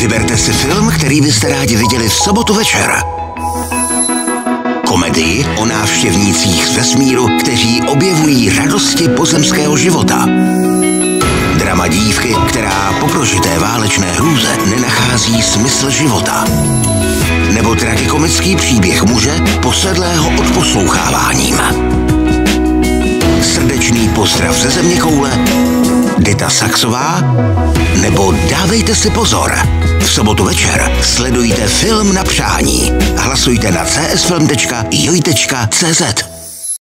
Vyberte si film, který byste rádi viděli v sobotu večer. Komedii o návštěvnících z vesmíru, kteří objevují radosti pozemského života. Drama dívky, která po prožité válečné hrůze nenachází smysl života. Nebo tragikomický příběh muže posedlého odposloucháváním. Srdečný pozdrav ze zeměkoule, Dita Saxová, nebo dávejte si pozor. V sobotu večer sledujte Film na přání. Hlasujte na csfilm.joj.cz.